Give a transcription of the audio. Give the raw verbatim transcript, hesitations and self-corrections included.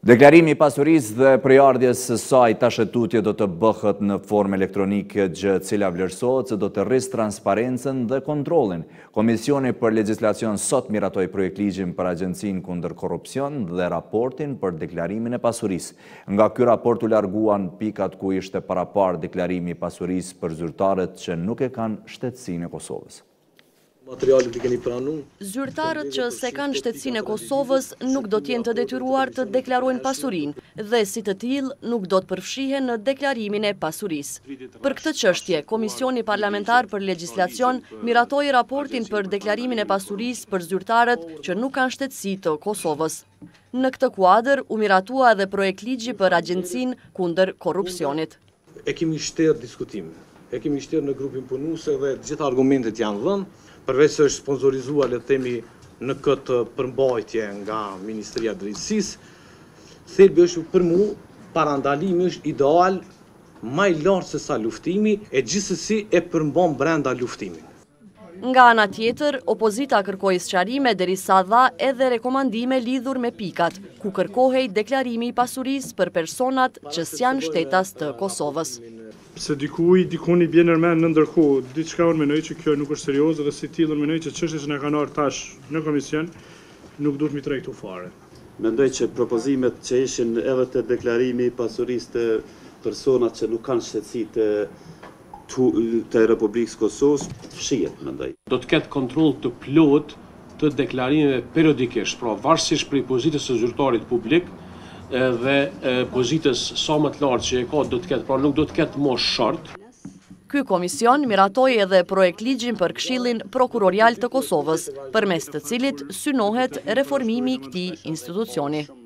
Deklarimi i pasurisë dhe përjardhjes së saj tashetutje do të bëhet në formë elektronike, gjë e cila vlerësohet se do të rrisë transparencën dhe kontrollin. Komisioni për Legjislacion sot miratoi projektligjin për Agjencinë kundër korrupsion dhe raportin për deklarimin e pasurisë. Nga ky raport u larguan pikat ku ishte parapar deklarimi i pasurisë për zyrtarët që nuk e kanë shtetësinë e Kosovës. Zyrtarët që se kanë shtetësinë e Kosovës nuk do t'jenë të detyruar të deklarojnë pasurinë dhe si të tillë nuk do të përfshihen në deklarimin e pasurisë. Për këtë çështje, Komisioni Parlamentar për Legjislacion miratoi raportin për deklarimin e pasurisë për zyrtarët që nuk kanë shtetësi të Kosovës. Në këtë kuadër u miratua edhe projektligji për Agjencinë kundër korrupsionit. E kemi shterë diskutim, e kemi shterë në grupin punuese dhe të gjitha argumentet janë dhënë. Përveç se është sponsorizuar, le të themi, në këtë përmbajtje nga Ministria e Drejtësisë, thelbi është për mua, parandalimi është ideal, më i lartë se sa luftimi, e gjithsesi e përmban brenda luftimin. Nga ana tjetër, opozita kërkoi sqarime derisa dha edhe rekomandime lidhur me pikat, ku kërkohej deklarimi i pasurisë për personat që s'janë shtetas të Kosovës. Se dikuj, dikuni bje nërmen në ndërkohë, diçka unë menoj që kjo nuk është serioze dhe si tillë unë menoj që çështja që ne kanë ardhur tash në komision nuk duhet mi trajtu fare. Mendoj që propozimet që ishin edhe të deklarimi i pasurisë të personat që nuk kanë shtetësi të, të Republikës Kosovës fshihet, mendoj. Do të ketë kontroll të plot të deklarimeve periodikisht, pra varësisht prej pozitës së zyrtarit publik dhe pozitës sa më të lartë që e ka do të ketë, pra nuk do të ketë më shart. Ky komision miratoi edhe projektligjin për Këshillin Prokurorial të Kosovës, përmes të cilit synohet reformimi i këtij institucioni.